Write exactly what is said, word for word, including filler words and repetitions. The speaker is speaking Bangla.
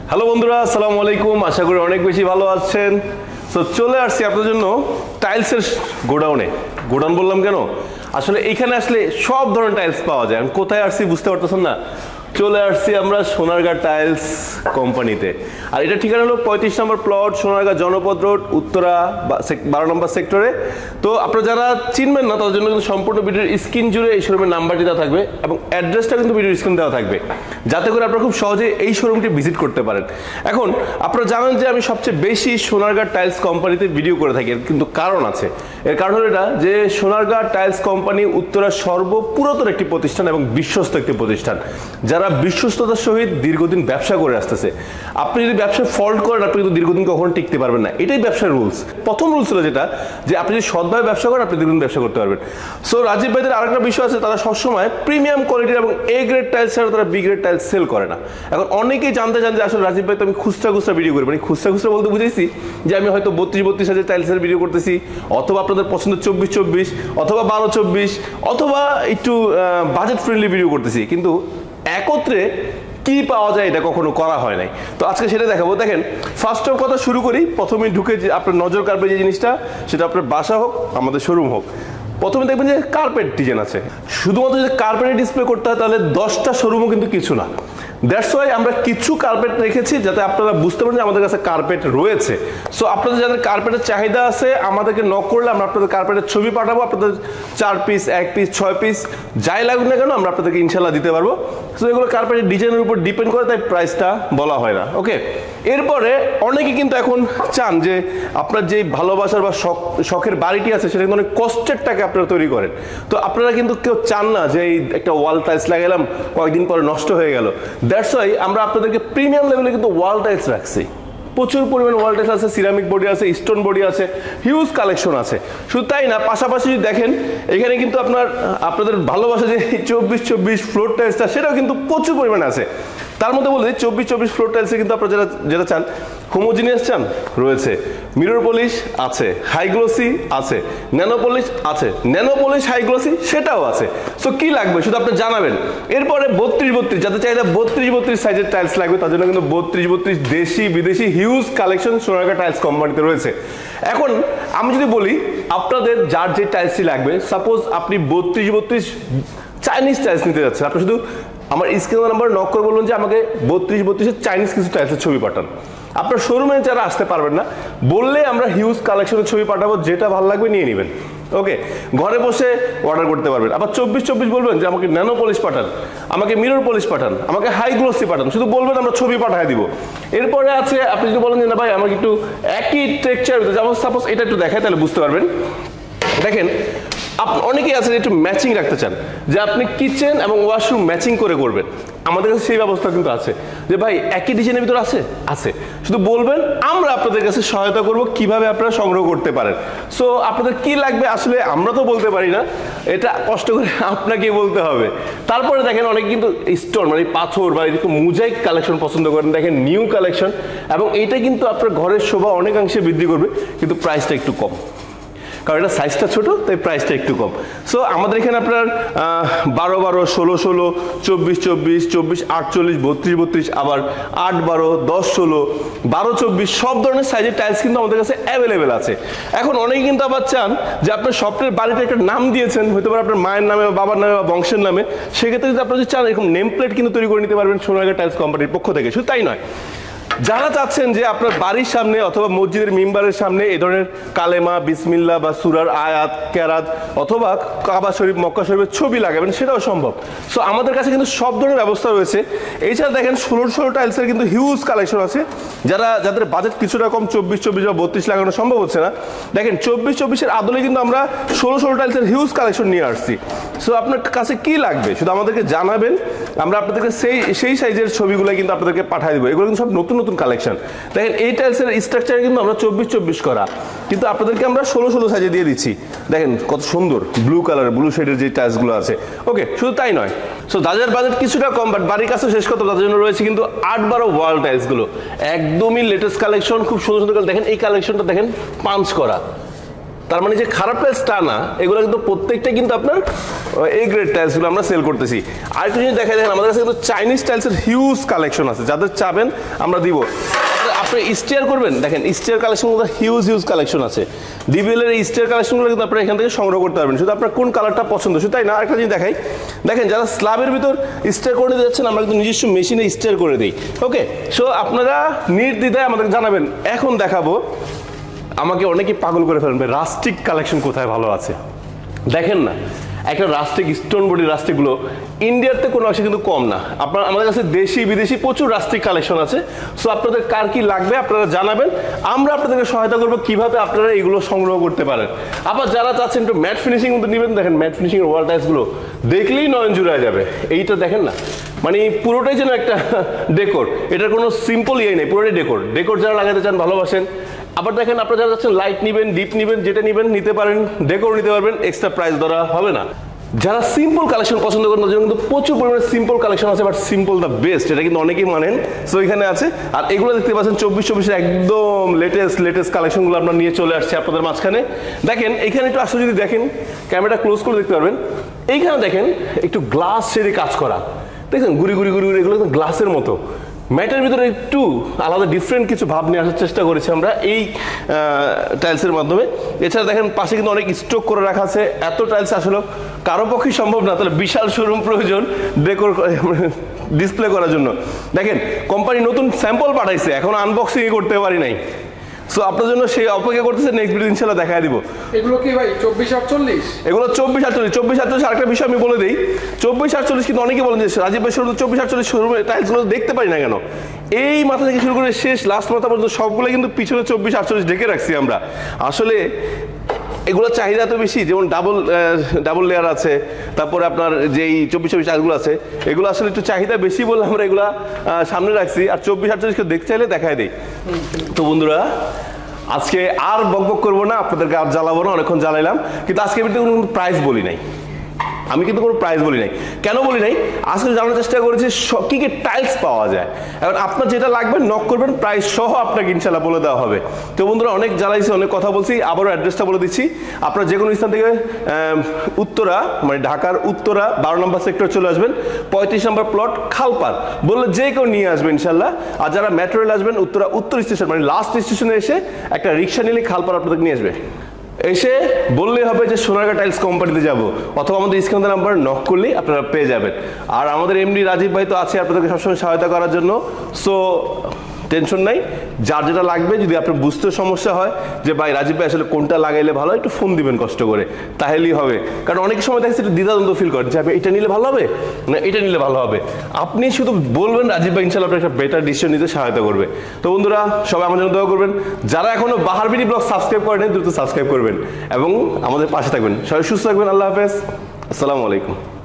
হ্যালো বন্ধুরা, আসসালামু আলাইকুম। আশা করি অনেক বেশি ভালো আছেন। সো চলে আসছি আপনার জন্য টাইলসের গোডাউনে। গোডাউন বললাম কেন, আসলে এখানে আসলে সব ধরনের টাইলস পাওয়া যায়। আমি কোথায় আসছি বুঝতে পারতেছেন না? চলে আসছি আমরা সোনারগাঁ টাইলস কোম্পানিতে। আর এটা ঠিকানা হলো পঁয়ত্রিশ নম্বর প্লট, সোনারগাঁ জনপদ রোড, উত্তরা বারো নম্বর সেক্টরে। তো আপনারা যারা চিনবেন না তাদের জন্য কিন্তু সম্পূর্ণ ভিডিওর স্ক্রিন জুড়ে এই শোরুমের নাম্বারটি দেওয়া থাকবে এবং অ্যাড্রেসটা কিন্তু ভিডিওর স্ক্রিন দেওয়া থাকবে, যাতে করে আপনারা খুব সহজে এই শোরুমটি ভিজিট করতে পারেন। এখন আপনারা জানেন যে আমি সবচেয়ে বেশি সোনারগাঁ টাইলস কোম্পানিতে ভিডিও করে থাকি, কিন্তু কারণ আছে। এর কারণ হলো এটা যে সোনারগাঁ টাইলস কোম্পানি উত্তরার সর্বপুরাতন একটি প্রতিষ্ঠান এবং বিশ্বস্ত একটি প্রতিষ্ঠান, যারা বিশ্বস্ততার সহিত দীর্ঘদিন ব্যবসা করে আসতেছে। আপনি যদি ব্যবসায় ফল্ট করেন, আপনি কিন্তু দীর্ঘদিন কখনো টিকতে পারবেন না। এটাই ব্যবসার রুলস। প্রথম রুলস ছিল যেটা, যে আপনি যদি সৎভাবে ব্যবসা করেন আপনি দীর্ঘদিন ব্যবসা করতে পারবেন। সো রাজীব ভাইদের আরেকটা বিষয় আছে, তারা সবসময় প্রিমিয়াম কোয়ালিটির এবং এ গ্রেড টাইলস ছাড়া তারা বি গ্রেড টাইলস সেল করে না। এখন অনেকেই জানতে চান যে আসলে রাজীব ভাই তো আমি খুচরা খুচরা ভিডিও করি, মানে খুচরা খুচরা বলতে বুঝেছি যে আমি হয়তো বত্রিশ বত্রিশ হাজার টাইলসের ভিডিও করতেছি, অথবা আপনাদের পছন্দ চব্বিশ চব্বিশ, অথবা বারো চব্বিশ, অথবা একটু বাজেট ফ্রেন্ডলি ভিডিও করতেছি, কিন্তু একত্রে কি পাওয়া যায় এটা কখনো করা হয় নাই। তো আজকে সেটা দেখাবো। দেখেন, ফার্স্ট অফ কথা শুরু করি। প্রথমে ঢুকে যে আপনার নজর কাড়বে যে জিনিসটা, সেটা আপনার বাসা হোক আমাদের শোরুম হোক, প্রথমে দেখবেন যে কার্পেট ডিজাইন আছে। শুধুমাত্র যদি কার্পেটে ডিসপ্লে করতে হয় তাহলে দশটা শোরুমও কিন্তু কিছু না। দ্যাটস ওয়াই আমরা কিছু কার্পেট রেখেছি যাতে আপনারা বুঝতে পারেন যে আমাদের কাছে কার্পেট রয়েছে। সো আপনাদের যাদের কার্পেটের চাহিদা আছে আমাদেরকে নক করলে আমরা আপনাদের কার্পেটের ছবি পাঠাবো। আপনাদের চার পিস, এক পিস, ছয় পিস যাই লাগুক না কেন আমরা আপনাদেরকে ইনশাল্লাহ দিতে পারবো। সো এগুলো কার্পেটের ডিজাইনের উপর ডিপেন্ড করে, তাই প্রাইসটা বলা হয় না। ওকে, এরপরে অনেকে কিন্তু এখন চান যে আপনার যে ভালোবাসার বা শখ শখের বাড়িটি আছে সেটা কিন্তু অনেক কষ্টের টাকা আপনারা তৈরি করেন। তো আপনারা কিন্তু কেউ চান না যে এই একটা ওয়াল টাইলস লাগালাম কয়েকদিন পরে নষ্ট হয়ে গেল। দ্যাটস ওয়াই আমরা আপনাদেরকে প্রিমিয়াম লেভেলে কিন্তু ওয়াল টাইলস রাখছি। প্রচুর পরিমাণে ওয়াল টাইলস আছে, সিরামিক বডি আছে, স্টোন বডি আছে, হিউজ কালেকশন আছে। শুধু তাই না, পাশাপাশি যদি দেখেন এখানে কিন্তু আপনার আপনাদের ভালোবাসা যে চব্বিশ চব্বিশ ফ্লোর টাইলসটা সেটাও কিন্তু প্রচুর পরিমাণে আছে। তার মধ্যে বলতে চব্বিশ চব্বিশ ফ্লোর টাইলসে কিন্তু আপনারা যেটা যেটা চান, হোমোজিনিয়াস চান রয়েছে, মিরর পলিশ আছে, হাই গ্লোসি আছে, ন্যানো পলিশ আছে, ন্যানো পলিশ হাই গ্লোসি সেটাও আছে। সো কি লাগবে শুধু আপনি জানাবেন। এরপরে বত্রিশ বত্রিশ যাতে চাইলে বত্রিশ বত্রিশ সাইজের টাইলস লাগবে তার জন্য কিন্তু বত্রিশ বত্রিশ দেশি বিদেশি হিউজ কালেকশন সোনারগাঁ টাইলস কোম্পানিতে রয়েছে। এখন আমি যদি বলি আপনাদের যার যে টাইলসটি লাগবে, সাপোজ আপনি বত্রিশ বত্রিশ চাইনিজ টাইলস নিতে যাচ্ছেন, আপনি শুধু আমার স্ক্রিন নাম্বার নক করে বলুন যে আমাকে বত্রিশ বত্রিশের চাইনিজ কিছু টাইলসের ছবি পাঠান। আপনার শোরুমে যারা আসতে পারবেন না বললে আমরা হিউজ কালেকশনের ছবি পাঠাবো, যেটা ভালো লাগবে নিয়ে নেবেন। ওকে, ঘরে বসে অর্ডার করতে পারবেন। আবার চব্বিশ চব্বিশ বলবেন যে আমাকে ন্যানো পলিশ পাঠান, আমাকে মিরর পলিশ পাঠান, আমাকে হাই গ্লোসি পাঠান, শুধু বলবেন আমরা ছবি পাঠিয়ে দিব। এরপরে আছে আপনি যদি বলেন যে না ভাই আমাকে একটু একই টেক্সচার, যেমন সাপোজ এটা একটু দেখায় তাহলে বুঝতে পারবেন। দেখেন, অনেকেই আছে একটু ম্যাচিং রাখতে চান, যে আপনি কিচেন এবং ওয়াশরুম ম্যাচিং করে করবেন। আমাদের কাছে সেই ব্যবস্থা কিন্তু আছে যে ভাই একই ডিজাইনের ভিতরে আছে আছে শুধু বলবেন, আমরা আপনাদের কাছে সহায়তা করব কিভাবে আপনারা সংগ্রহ করতে পারেন। সো আপনাদের কি লাগবে আসলে আমরা তো বলতে পারি না, এটা কষ্ট করে আপনাকে বলতে হবে। তারপরে দেখেন অনেকে কিন্তু স্টোন মানে পাথর বা এরকম মোজাইক কালেকশন পছন্দ করেন। দেখেন নিউ কালেকশন, এবং এইটা কিন্তু আপনার ঘরের শোভা অনেকাংশে বৃদ্ধি করবে, কিন্তু প্রাইসটা একটু কম, কারণ এটা সাইজটা ছোট তাই প্রাইসটা একটু কম। সো আমাদের এখানে আপনার বারো বারো, ষোলো ষোলো, চব্বিশ চব্বিশ, চব্বিশ আটচল্লিশ, বত্রিশ বত্রিশ, আবার আট বারো, দশ ষোলো, বারো চব্বিশ সব ধরনের সাইজের টাইলস কিন্তু আমাদের কাছে অ্যাভেলেবেল আছে। এখন অনেকে কিন্তু আবার চান যে আপনার স্বপ্নের বাড়িতে একটা নাম দিয়েছেন, হয়তো আপনার মায়ের নামে বা বাবার নামে বা বংশের নামে, সেক্ষেত্রে যদি আপনারা যদি চান এরকম নেম প্লেট কিন্তু তৈরি করে নিতে পারবেন সোনারগাঁ টাইলস কোম্পানির পক্ষ থেকে। শুধু তাই নয়, যারা চাচ্ছেন যে আপনার বাড়ির সামনে অথবা মসজিদের মিম্বারের সামনে এই ধরনের কালেমা, বিসমিল্লাহ বা সূরার আয়াত, কেরাত অথবা কাবা শরীফ, মক্কা শরীফের ছবি লাগাবেন, সেটাও সম্ভব। সো আমাদের কাছে কিন্তু সব ধরনের ব্যবস্থা রয়েছে। এছাড়া দেখেন ষোলো ষোলো টাইলসের কিন্তু হিউজ কালেকশন আছে। যারা যাদের বাজেট কিছুটা কম, চব্বিশ চব্বিশ বা বত্রিশ লাগানো সম্ভব হচ্ছে না, দেখেন চব্বিশ চব্বিশের আদলে কিন্তু আমরা ষোলো ষোলো টাইলসের হিউজ কালেকশন নিয়ে আসছি। সো আপনার কাছে কি লাগবে শুধু আমাদেরকে জানাবেন, আমরা আপনাদেরকে সেই সেই সাইজের ছবিগুলো কিন্তু আপনাদেরকে পাঠিয়ে দেবো। এগুলো কিন্তু সব নতুন নতুন কালেকশন। দেখেন এই টাইলসের স্ট্রাকচার কিন্তু আমরা চব্বিশ চব্বিশ করা, কিন্তু আপনাদেরকে আমরা ষোলো ষোলো সাইজে দিয়ে দিচ্ছি। দেখেন কত সুন্দর ব্লু কালার, ব্লু শেডের যে টাইলসগুলো আছে। ওকে, শুধু তাই নয়, সো যাদের বাজেট কিছুটা কম বাট বাড়ির কাছে শেষ করতে তাদের জন্য রয়েছে কিন্তু আট বারো ওয়াল টাইলসগুলো, একদমই লেটেস্ট কালেকশন, খুব সুন্দর সুন্দর। দেখেন এই কালেকশনটা দেখেন পাঞ্চ করা, তার মানে যে খারাপ টাইলস তা না, এগুলো কিন্তু প্রত্যেকটা কিন্তু আপনার এ গ্রেড টাইলসগুলো আমরা সেল করতেছি। আর একটু জিনিস দেখা দেখেন, আমাদের কাছে কিন্তু চাইনিজ টাইলসের হিউজ কালেকশন আছে, যাদের চাবেন আমরা দিব। আপনি স্টেয়ার করবেন, দেখেন স্টেয়ার কালেকশনগুলো হিউজ হিউজ কালেকশন আছে। ডিবিএল এর স্টেয়ার কালেকশনগুলো কিন্তু আপনারা এখান থেকে সংগ্রহ করতে পারবেন, শুধু আপনার কোন কালারটা পছন্দ শুধু তাই না। আরেকটা জিনিস দেখাই, দেখেন যারা স্ল্যাবের ভিতর স্টেয়ার করে দিতে যাচ্ছেন, আমরা কিন্তু নিজস্ব মেশিনে স্টেয়ার করে দিই। ওকে, সো আপনারা নির্দ্বিধায় আমাদের জানাবেন। এখন দেখাবো, আমাকে অনেকেই পাগল করে ফেলবে, রাস্টিক কালেকশন কোথায় ভালো আছে। দেখেন না, একটা রাস্টিক স্টোন বডি রাস্টিকগুলো ইন্ডিয়াতে কোনো অংশে কিন্তু কম না। আপনার আমাদের কাছে দেশি বিদেশি প্রচুর রাস্টিক কালেকশন আছে। সো আপনাদের কার কি লাগবে আপনারা জানাবেন, আমরা আপনাদেরকে সহায়তা করবো কিভাবে আপনারা এগুলো সংগ্রহ করতে পারেন। আবার যারা চাচ্ছেন একটু ম্যাট ফিনিশিং মধ্যে নেবেন, দেখেন ম্যাট ফিনিশিং এর ওয়াল টাইলসগুলো দেখলেই নয়ন জুড়ায় যাবে। এইটা দেখেন না, মানে পুরোটাই যেন একটা ডেকোর, এটার কোনো সিম্পল ইয়ে নেই, পুরোটাই ডেকোর। ডেকোর যারা লাগাতে চান, ভালোবাসেন। আবার দেখেন আপনারা যারা যাচ্ছেন লাইট নেবেন, ডিপ নেবেন, যেটা নেবেন নিতে পারেন, ডেকোর নিতে পারবেন, এক্সট্রা প্রাইস ধরা হবে না। যারা সিম্পল কালেকশন পছন্দ করেন তাদের জন্য কিন্তু প্রচুর পরিমাণে সিম্পল কালেকশন আছে, বাট সিম্পল দ্য বেস্ট, এটা কিন্তু অনেকেই মানেন। সো এখানে আছে, আর এগুলো দেখতে পাচ্ছেন চব্বিশ চব্বিশের একদম লেটেস্ট লেটেস্ট কালেকশনগুলো আমরা নিয়ে চলে আসছি আপনাদের মাঝখানে। দেখেন এইখানে একটু আসলে যদি দেখেন, ক্যামেরাটা ক্লোজ করে দেখতে পারবেন, এইখানে দেখেন একটু গ্লাস শেডে কাজ করা, দেখেন গুড়ি গুড়ি গুড়ি গুড়ি, এগুলো কিন্তু গ্লাসের মতো। ম্যাটের ভিতরে একটু আলাদা ডিফারেন্ট কিছু ভাব নিয়ে আসার চেষ্টা করেছি আমরা এই টাইলসের মাধ্যমে। এছাড়া দেখেন পাশে কিন্তু অনেক স্টক করে রাখা আছে। এত টাইলস আসলে কারো পক্ষে সম্ভব না, তাহলে বিশাল শোরুম প্রয়োজন ডেকোর ডিসপ্লে করার জন্য। দেখেন কোম্পানি নতুন স্যাম্পল পাঠাইছে, এখন আনবক্সিং করতে পারি নাই। সো আপনার জন্য সেই অপেক্ষা করতেছে, নেক্সট ভিডিও ইনশাআল্লাহ দেখায় দিব। এগুলো কি ভাই চব্বিশ আটচল্লিশ? এগুলো চব্বিশ আটচল্লিশ চব্বিশ আটচল্লিশ আরেকটা বিষয় আমি বলে দিই, চব্বিশ আটচল্লিশ কিন্তু অনেকে বলেন যে রাজীব ভাই শোরুম চব্বিশ আটচল্লিশ শোরুমে টাইলসগুলো দেখতে পারি না কেন। এই মাথা থেকে শুরু করে শেষ লাস্ট মাথা পর্যন্ত সবগুলো কিন্তু পিছনে চব্বিশ আটচল্লিশ ঢেকে রাখছি আমরা। আসলে এগুলো চাহিদা তো বেশি, যেমন ডাবল ডাবল লেয়ার আছে, তারপরে আপনার যেই চব্বিশ চব্বিশ টাইলসগুলো আছে, এগুলো আসলে একটু চাহিদা বেশি বলে আমরা এগুলো সামনে রাখছি। আর চব্বিশ আটচল্লিশকে দেখতে চাইলে দেখায় দিই। তো বন্ধুরা আজকে আর বক বক করবো না, আপনাদেরকে আর জ্বালাবো না, অনেকক্ষণ জ্বালাইলাম। কিন্তু আজকে আমি কোনো প্রাইস বলি নাই, আমি কিন্তু কোনো প্রাইস বলি নাই। কেন বলি নাই? আজকে জানার চেষ্টা করেছি কী কী টাইলস পাওয়া যায়। এখন আপনার যেটা লাগবে নক করবেন, প্রাইস সহ আপনাকে ইনশাল্লাহ বলে দেওয়া হবে। তো বন্ধুরা অনেক জ্বালাইছি, অনেক কথা বলছি, আবারও অ্যাড্রেসটা বলে দিচ্ছি। আপনারা যে কোনো স্থান থেকে উত্তরা মানে ঢাকার উত্তরা বারো নম্বর সেক্টর চলে আসবেন, পঁয়ত্রিশ নম্বর প্লট খালপার বললে যে কেউ নিয়ে আসবেন ইনশাল্লাহ। আর যারা মেট্রো রেল আসবেন উত্তরা উত্তর স্টেশন মানে লাস্ট স্টেশনে এসে একটা রিক্সা নিলে খালপার আপনাদের নিয়ে আসবে। এসে বললেই হবে যে সোনারগাঁ টাইলস কোম্পানিতে যাব, অথবা আমাদের স্ক্রিনে নাম্বার নক করলেই আপনারা পেয়ে যাবেন। আর আমাদের এমডি রাজীব ভাই তো আছে আপনাদেরকে সবসময় সহায়তা করার জন্য। সো টেনশন নাই, যার যেটা লাগবে যদি আপনার বুঝতে সমস্যা হয় যে ভাই রাজীব ভাই আসলে কোনটা লাগাইলে ভালো, একটু ফোন দিবেন কষ্ট করে, তাহলেই হবে। কারণ অনেক সময় দেখছি একটু দ্বিধাদ্বন্দ্ব ফিল করেন যে আমি এটা নিলে ভালো হবে না এটা নিলে ভালো হবে। আপনি শুধু বলবেন, রাজীব ভাই ইনশাল্লাহ আপনার একটা বেটার ডিসিশন নিতে সহায়তা করবে। তো বন্ধুরা সবাই আমার জন্য দোয়া করবেন, যারা এখনো বাহার বিডি ব্লগ সাবস্ক্রাইব করেন দ্রুত সাবস্ক্রাইব করবেন এবং আমাদের পাশে থাকবেন। সবাই সুস্থ থাকবেন। আল্লাহ হাফেজ, আসসালামু আলাইকুম।